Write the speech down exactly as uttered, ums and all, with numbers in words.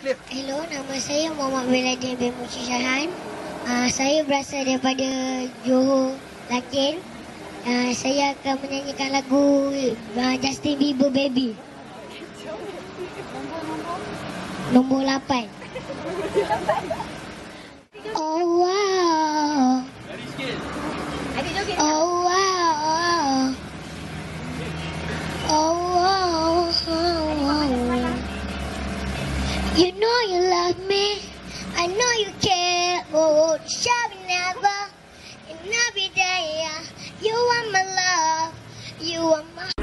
Hello, nama saya Muhammad Beladir bin Muci Syahan. Uh, saya berasal daripada Johor, Lakin. Uh, saya akan menyanyikan lagu uh, Justin Bieber Baby. Nombor lapan. Oh wow. Oh wow. Oh wow. You know you love me, I know you care, oh, show me never, and every day, you are my love, you are my